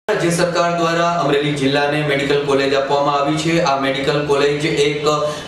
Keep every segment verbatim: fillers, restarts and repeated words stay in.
राज्य सरकार द्वारा अमरेली जिला ने मेडिकल कॉलेज आपवामां आवी छे। आ मेडिकल कॉलेज एक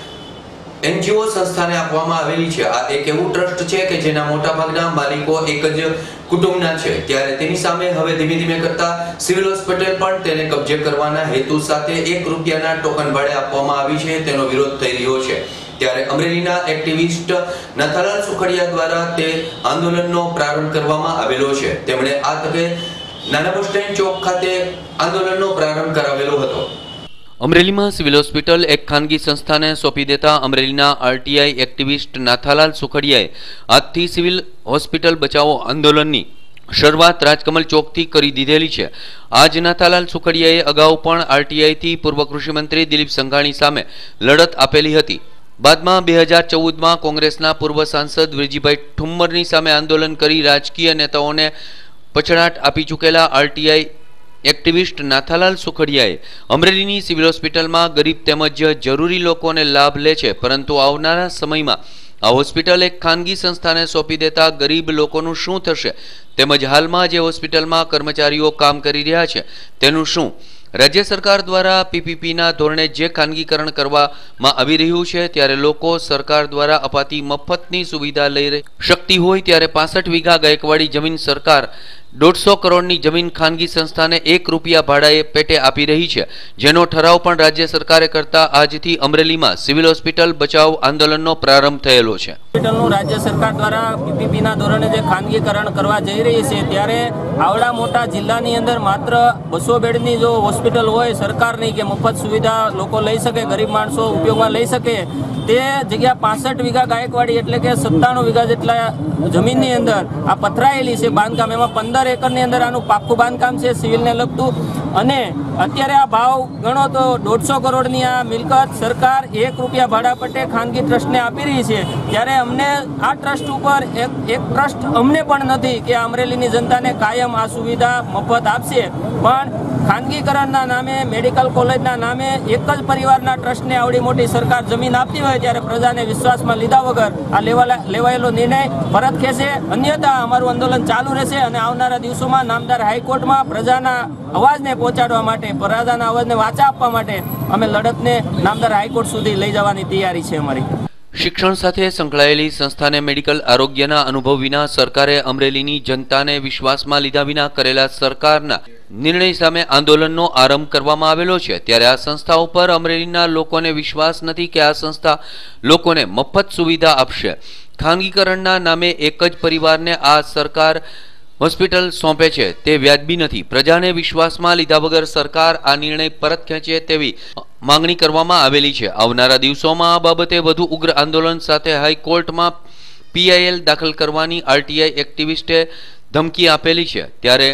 एनजीओ संस्था ने आपवामां आवेली छे। आ एक एवुं ट्रस्ट छे के जेना मोटा भागना मालिको एक ज कुटुंबना छे। त्यारे तेनी सामे हवे धीमे धीमे करता सिविल होस्पिटल पण तेने कब्जे करवाना हेतु साथे एक रूपियाना टोकन भाड़े आपवामां आवी छे, तेनो विरोध थई रह्यो छे। त्यारे अमरेलीना एक्टिविस्ट नथालाल सुखड़िया द्वारा ते आंदोलननो प्रारंभ करवामां आवेलो छे। તેમણે આ તકે નાના બસ સ્ટેન્ડ ચોક ખાતે આંદોલનનો પ્રારંભ કરાવેલો હતો। અમરેલીમાં સિવિલ હોસ્પિટલ એક ખાનગી સંસ્થાને સોંપી દેતા અમરેલીના આરટીઆઈ એક્ટિવિસ્ટ નાથાલાલ સુખડિયાએ આજથી સિવિલ હોસ્પિટલ બચાવો આંદોલનની શરૂઆત રાજકમલ ચોકથી કરી દીધેલી છે। આજ નાથાલાલ સુખડિયાએ અગાઉ પણ આરટીઆઈથી પૂર્વ કૃષિમંત્રી દિલીપ સંઘાણી સામે લડત આપેલી હતી। બાદમાં બે હજાર ચૌદમાં કોંગ્રેસના પૂર્વ સાંસદ વિરજીભાઈ ઠુમ્મરની સામે આંદોલન કરી રાજકીય નેતાઓને પછડાટ આપી ચૂકેલા આરટીઆઈ एक्टिविस्ट नाथालाल सुखड़ियाए अमरेलीनी सिविल होस्पिटल में गरीब तेमज जरूरी लोकोने लाभ ले छे, परंतु आवनारा समय में आ होस्पिटल एक खानगी संस्था ने सौंपी देता गरीब लोकोनुं शुं थशे, तेमज हाल में जे होस्पिटल में कर्मचारीओ काम करी रह्या छे तेनुं शुं? राज्य सरकार द्वारा पीपीपी ना धोरणे जे खानगीकरण करवामां आवी रह्युं छे त्यारे लोको सरकार द्वारा अपाती मफतनी सुविधा लई शकती होय त्यारे पांसठ वीघा गायकवाड़ी जमीन सरकार दौड़ सौ करोड़नी जमीन खानगी संस्था ने एक रूपिया भाड़ाए पेटे आपी रही है, जेनो ठराव पण राज्य सरकारे करता आजथी अमरेली में सिविल होस्पिटल बचाव आंदोलननो प्रारंभ थयेलो छे। होस्पिટલનું राज्य सरकार द्वारा पीपीपीना धोरणे जे खानगीकरण करवा जई रही है त्यारे आवड़ा मोटा जिल्लानी अंदर मात्र बसो बेडनी जो होस्पिटल होय सरकारनी के मफत सुविधा लोको लई सके, गरीब माणसो उपयोगमां लई सके ते जग्या पांसठ वीघा गायकवाड़ी एटले के सत्ताणु वीघा जेटला जमीननी अंदर आ पथरायेली छे बांधकाम, एमां पंदर एकरनी अंदर आनुं पाक्कुं बांधकाम छे सिविलने लगतुं अने अत्यारे आ भाव गणो तो दौड़ सौ करोड़नी आ मिलकत सरकार एक रूपिया भाड़ा पट्टे खानगी ट्रस्टने आपी रही है। त्यारे अमने आ ट्रस्ट उपर एक एक ट्रस्ट अमने पण नथी के अमरेलीनी जनताने कायम आ सुविधा मफत आपशे, पण खानगीकरणना नामे मेडिकल कॉलेजना नामे एक ज परिवारना ट्रस्टने आवडी मोटी सरकार जमीन आपती होय त्यारे प्रजाने विश्वासमां लीधा वगर आ लेवायेलो निर्णय परत खेचे, अन्यथा अमारुं आंदोलन चालू रहेशे अने आवनारा दिवसोमां नामदार हाईकोर्टमां प्रजाना अवाजने पहोंचाडवा माटे प्रजाना अवाजने वाचा आपवा माटे अमे लड़तने नामदार हाईकोर्ट सुधी लई जवानी तैयारी छे अमारी। शिक्षण साथे संकळायेली संस्थाने मेडिकल आरोग्यना अनुभव विना सरकारे अमरेलीनी जनताने विश्वासमां लीधा विना करेला सरकारना निर्णय सामे आंदोलननो आरंभ करवामां आवेलो छे। त्यारे आ संस्था उपर अमरेलीना लोकोने विश्वास नथी के आ संस्था लोकोने मफत सुविधा आपशे। खानगीकरणना नामे एक ज परिवारने आ सरकार होस्पिटल सौंपे छे ते व्याजबी नहीं। प्रजाने विश्वासमां लीधा वगर सरकार आ निर्णय परत खेंचे तेवी मांगणी करवामां आवेली छे। आवनारा दिवसोमां आ बाबते वधु उग्र आंदोलन साथे हाईकोर्टमां पीआईएल दाखल करवानी आरटीआई एक्टिविस्टे धमकी आपेली छे। त्यारे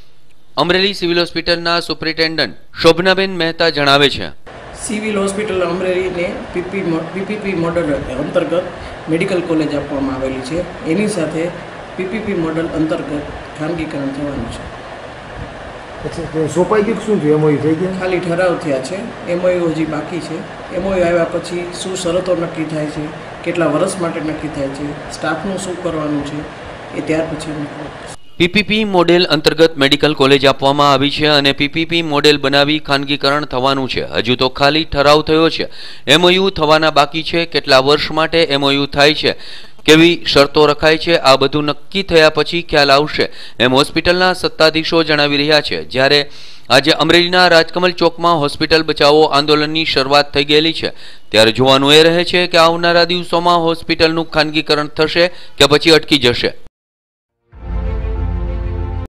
अमरेली सिविल होस्पिटलना सुप्रिटेन्डન્ટ शोभनाबेन मेहता जणावे छे, सिविल होस्पिटल अमरेली ने पीपी पीपीपी मॉडल अंतर्गत मेडिकल कॉलेज आपवामां आवेली छे, एनी साथे पीपीपी मॉडल अंतर्गत खानगीकरण थवानुं छे। अच्छा सोंपाई गयुं शुं थयुं? एमओयू थई गया? खाली ठराव थया छे, एमओयू हजी बाकी छे। एमओयू आव्या पछी शुं शरतो नक्की थाय छे, केटला वर्ष माटे नक्की थाय छे, स्टाफनुं शुं करवानुं छे ए त्यार पछी PPP model medical medical college आपवामां आवी छे अने पीपीपी मॉडेल बनावी खानगीकरण थवानुं छे। हजू तो खाली ठराव थयो छे, एमओयू थवाना बाकी छे। केटला वर्ष माटे एमओयू थाय छे, केवी शर्तो रखाय छे, आ बधुं नक्की थया पछी ख्याल आवशे एम होस्पिટલના સત્તાધીશો જણાવી રહ્યા છે। જ્યારે આજે અમરેલીના રાજકમલ ચોકમાં હોસ્પિટલ બચાવો આંદોલનની શરૂઆત થઈ ગયેલી છે, ત્યારે જોવાનું એ રહે છે કે આવનારા દિવસોમાં હોસ્પિટલનું ખાનગીકરણ થશે કે પછી અટકી જશે।